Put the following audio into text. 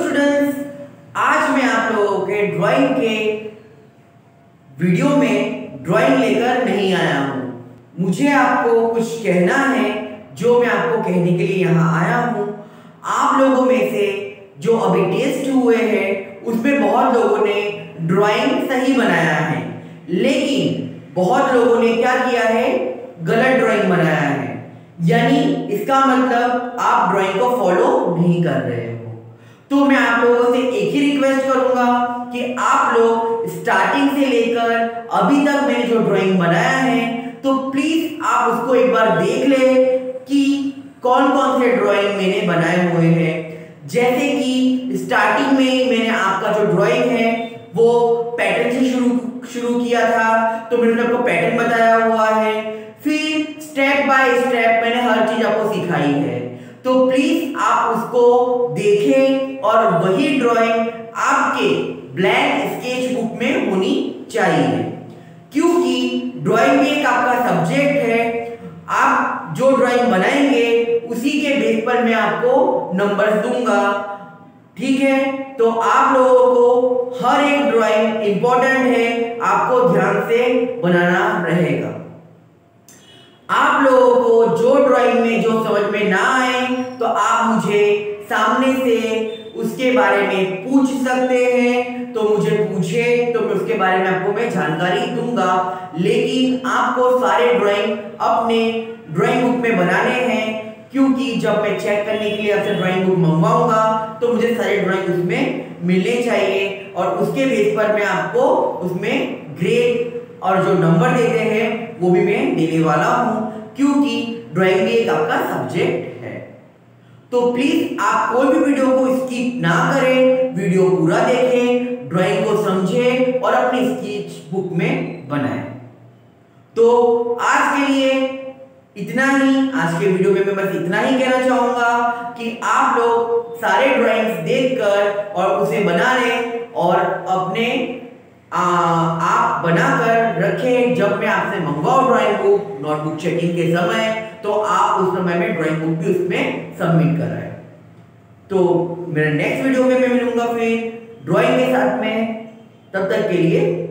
Students, आज मैं आप लोगों के ड्राइंग के वीडियो में ड्राइंग लेकर नहीं आया हूँ। मुझे आपको कुछ कहना है जो मैं आपको कहने के लिए यहाँ आया हूँ। आप लोगों में से जो अभी टेस्ट हुए हैं उसमें बहुत लोगों ने ड्राइंग सही बनाया है, लेकिन बहुत लोगों ने क्या किया है, गलत ड्राइंग बनाया है। यानी इसका मतलब आप ड्राइंग को फॉलो नहीं कर रहे हो। तो मैं आप लोगों से एक ही रिक्वेस्ट करूंगा कि आप लोग स्टार्टिंग से लेकर अभी तक मैंने जो ड्राइंग बनाया है तो प्लीज आप उसको एक बार देख ले कि कौन कौन से ड्राइंग मैंने बनाए हुए हैं। जैसे कि स्टार्टिंग में मैंने आपका जो ड्राइंग है वो पैटर्न से शुरू किया था, तो मैंने आपको पैटर्न बताया हुआ है। फिर स्टेप बाय स्टेप मैंने हर चीज आपको सिखाई है, तो प्लीज आप उसको देखें और वही ड्राइंग आपके ब्लैंक स्केच बुक में होनी चाहिए, क्योंकि ड्राइंग भी एक आपका सब्जेक्ट है। आप जो ड्राइंग बनाएंगे उसी के बेस पर मैं आपको नंबर्स दूंगा, ठीक है। तो आप लोगों को हर एक ड्राइंग इंपॉर्टेंट है, आपको ध्यान से बनाना रहेगा। आप लोगों को जो ड्राइंग में जो समझ में ना आए तो आप मुझे सामने से उसके बारे में पूछ सकते हैं, तो मुझे पूछे तो मैं उसके बारे में आपको मैं जानकारी दूंगा। लेकिन आपको सारे ड्राइंग अपने ड्राइंग बुक में बनाने हैं, क्योंकि जब मैं चेक करने के लिए आपसे ड्राइंग बुक मंगवाऊंगा तो मुझे सारे ड्राइंग उसमें मिलने चाहिए, और उसके बेस पर मैं आपको उसमें ग्रेड और जो नंबर देते हैं वो भी मैं देने वाला हूं, क्योंकि ड्राइंग भी एक आपका सब्जेक्ट है। तो प्लीज आप कोई भी वीडियो को स्किप ना करें, वीडियो पूरा देखें, ड्राइंग को समझें और अपनी स्केच बुक में बनाएं। तो आज के लिए इतना ही। आज के वीडियो में मैं बस इतना ही कहना चाहूंगा कि आप लोग सारे ड्राइंग्स देखकर और उसे बना लें और अपने आप बनाकर रखें। जब मैं आपसे मंगवाऊं ड्राइंग बुक नोटबुक चेकिंग के समय, तो आप उस समय में ड्राइंग बुक भी उसमें सबमिट कराएं। तो मेरे नेक्स्ट वीडियो में मैं मिलूंगा फिर ड्राइंग के साथ में। तब तक के लिए